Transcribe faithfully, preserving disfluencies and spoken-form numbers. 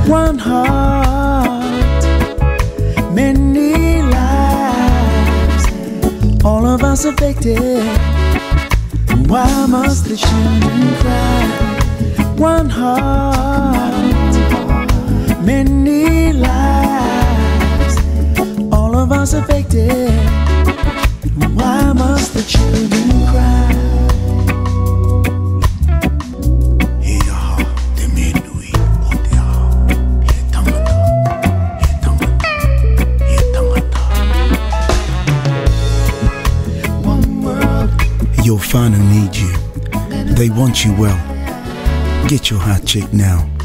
One heart, many lives, all of us affected. Why must the children cry? One heart, many lives, all of us affected. Why must the children cry? Your father needs you. They want you well. Get your heart checked now.